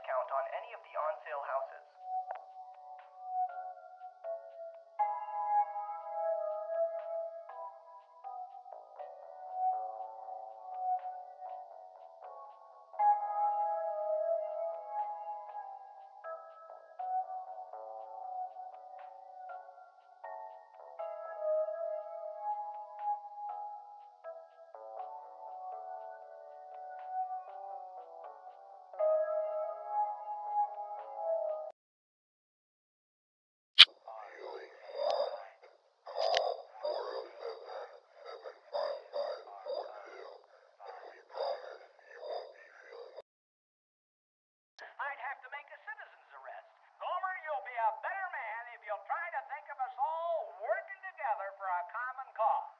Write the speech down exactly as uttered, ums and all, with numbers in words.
discount on any of the on-sale houses. I'd have to make a citizen's arrest. Gomer, you'll be a better man if you'll try to think of us all working together for a common cause.